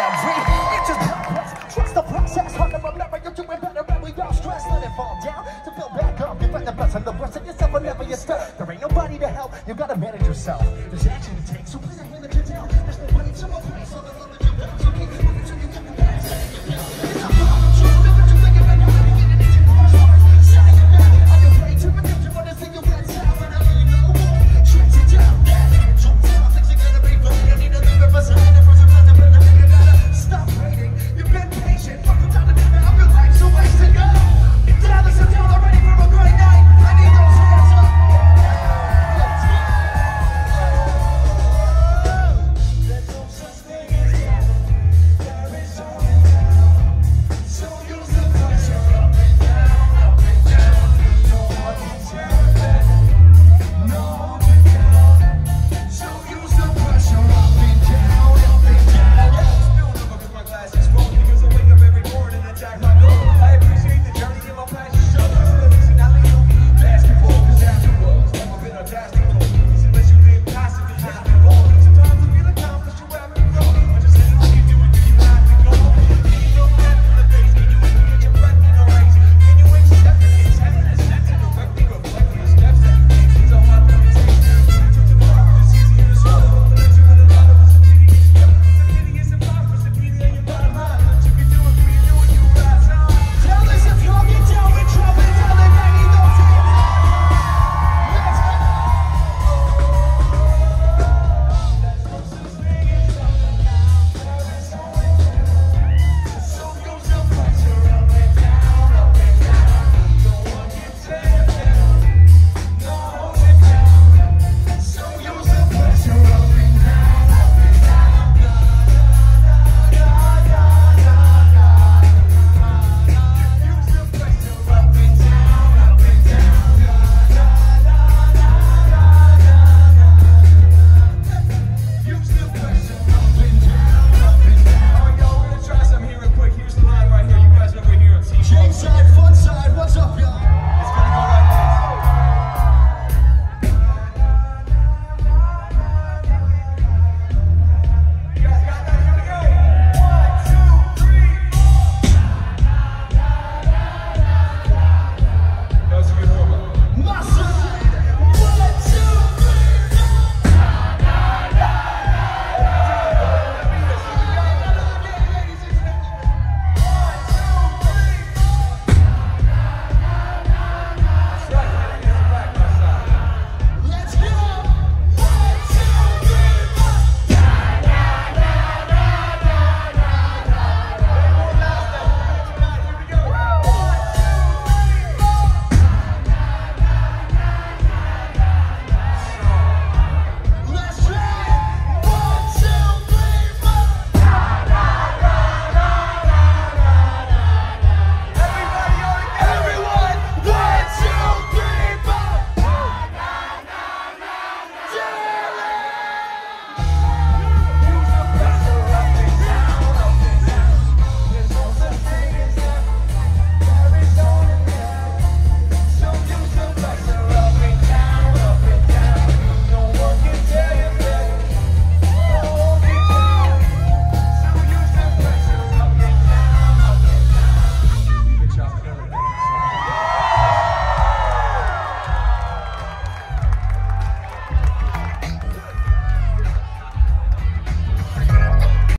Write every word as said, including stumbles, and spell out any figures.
every inch is progress. Trust the process, hard to remember, you're doing better, and we all stress. Let it fall down to build back up. You find the best and the worst of yourself whenever you're stuck. There ain't nobody to help, you gotta manage yourself. There's action to take, so please, I hear the